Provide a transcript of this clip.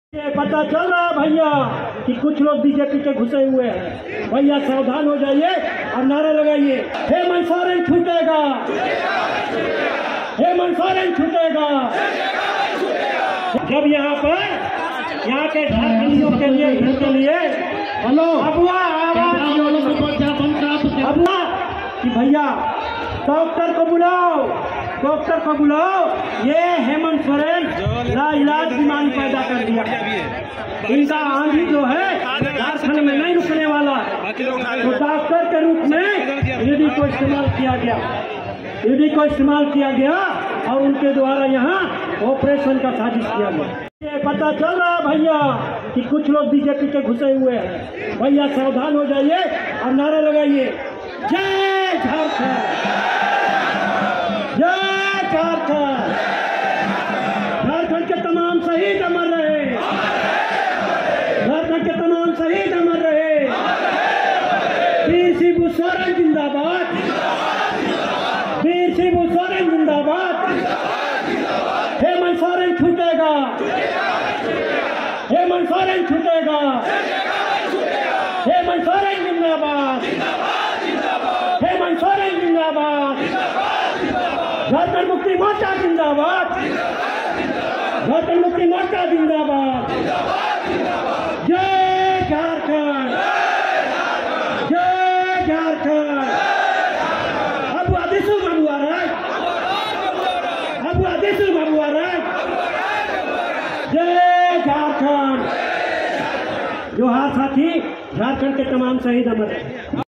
ये पता चल रहा है भैया कि कुछ लोग बीजेपी के घुसे हुए हैं। भैया सावधान हो जाइए और नारे लगाइए, हेमंत सोरेन छूटेगा, हेमंत सोरेन छूटेगा। जब यहाँ के झारखंडियों के लिए इनके लिए अगुआ कि भैया डॉक्टर को बुलाओ, डॉक्टर को बुलाओ। ये हेमंत सोरेन लाइलाज बीमारी पैदा कर दिया। इनका आंधी जो है झारखंड में नहीं रुकने वाला है। तो डॉक्टर के रूप में ईडी को इस्तेमाल किया गया, ईडी को इस्तेमाल किया गया और उनके द्वारा यहाँ ऑपरेशन का साजिश किया गया। ये पता चल रहा है भैया कि कुछ लोग बीजेपी के घुसे हुए हैं। भैया सावधान हो जाइए और नारे लगाइए, जय झारखंड, जय झारखंड। झारखंड के तमाम शहीद अमर रहे, झारखंड के तमाम शहीद अमर रहे। वीर शिबू सोरेन जिंदाबाद, वीर शिबू सोरेन जिंदाबाद। हेमंत सोरेन छूटेगा, हेमंत सोरेन छूटेगा, हेमंत सोरेन जिंदाबाद, हेमंत सोरेन जिंदाबाद। झारखंड मुक्ति मोर्चा जिंदाबाद, झारखंड मुक्ति मोर्चा जिंदाबाद। जय झारखंड, जय झारखंड। अब आदेशों बाबू आ रहा है, अब आदेशों बाबू आ रहा है। जय झारखंड। जोहार साथी, झारखंड के तमाम शहीद अमर हैं।